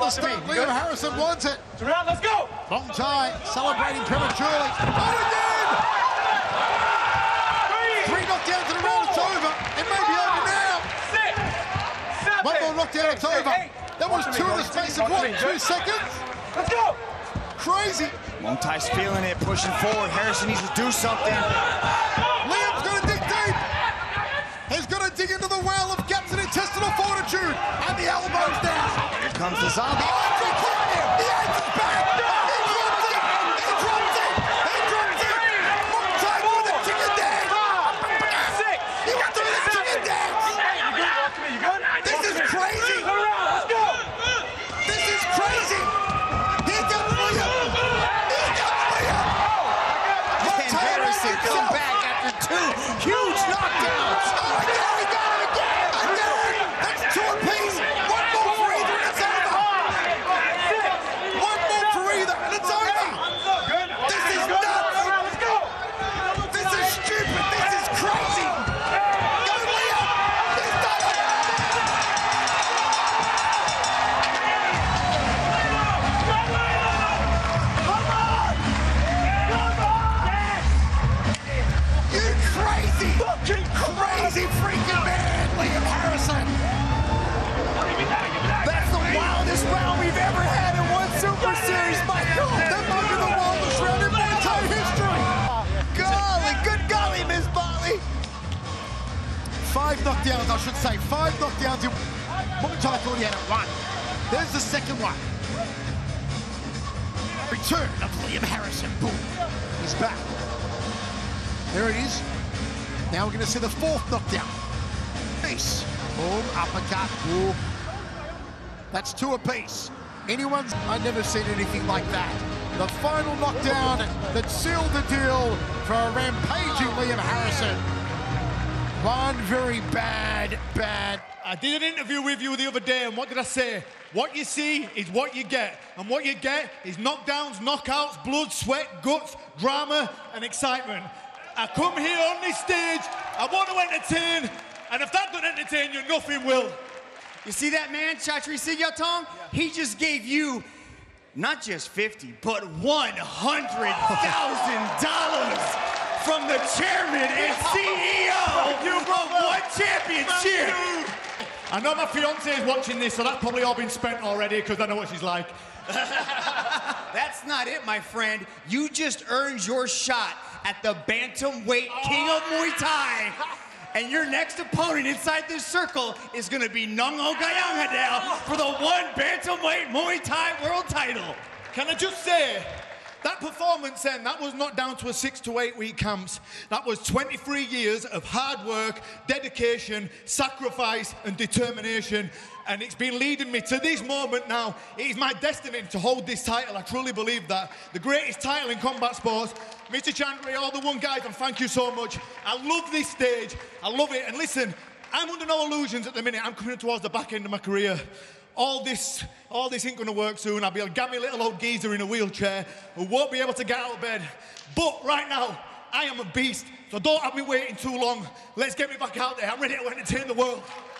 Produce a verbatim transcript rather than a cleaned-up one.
the start. Liam Harrison wants it. Around, let's go. Muangthai celebrating prematurely. Oh, again! Three knockdowns in a row, it's over. It may be over now. Six, seven, One more knockdown, it's over. That was two in the space of what, two seconds? Let's go. Crazy. Muangthai's feeling it, pushing forward. Harrison needs to do something. Liam's going to dig deep. He's going to dig into the well of gaps and intestinal fortitude. And the elbows down. Here comes the zombie. The arms are climbing. The edge is back. He drops it. He drops it. He drops it. Muangthai doing the chicken dance. Six. He went through the chicken dance. You good? Walk to me. You good? This is crazy. Turn around. Let's go. This is crazy. Here comes Liam. Here comes Liam. Can Harrison come back after two huge knockdowns? Oh, again, he got it again. Again. That's two apiece. One more for either, and it's over. One more for either, and it's over. This is nuts. Let's go. This is stupid. This is crazy. Go, Liam. He's done it. You crazy, fucking crazy freaking man, Liam Harrison. That's the wildest round we've ever had in one Super Series, Michael. That might be the wildest round in Muay Thai history. Golly, good golly, Miss Botley. Five knockdowns, I should say. Five knockdowns in Muay Thai. Thought he had it one. There's the second one. Return of Liam Harrison. Boom. He's back. There it is. Now we're going to see the fourth knockdown. Ace. Boom. Uppercut. Boom. That's two apiece. Anyone's... I've never seen anything like that. The final knockdown that sealed the deal for a rampaging Liam Harrison. One very bad, bad... I did an interview with you the other day, and what did I say? What you see is what you get. And what you get is knockdowns, knockouts, blood, sweat, guts, drama, and excitement. I come here on this stage, I want to entertain, and if that doesn't entertain you, nothing will. You see that man, Chatri Sigyatong? He just gave you not just fifty, but one hundred thousand dollars from the chairman and C E O of One Championship. I know my fiance is watching this, so that's probably all been spent already, because I know what she's like. That's not it, my friend. You just earned your shot at the bantamweight king of Muay Thai. And your next opponent inside this circle is going to be KNOCKDOWNS for the one bantamweight Muay Thai world title. Can I just say, that performance then, that was not down to a six to eight week camps. That was twenty-three years of hard work, dedication, sacrifice, and determination. And it's been leading me to this moment now. It is my destiny to hold this title. I truly believe that. The greatest title in combat sports. Mister Chandri, all the one guys, and thank you so much. I love this stage. I love it. And listen, I'm under no illusions at the minute. I'm coming towards the back end of my career. All this, all this ain't gonna work soon. I'll be a gammy little old geezer in a wheelchair who won't be able to get out of bed. But right now, I am a beast, so don't have me waiting too long. Let's get me back out there. I'm ready to entertain the world.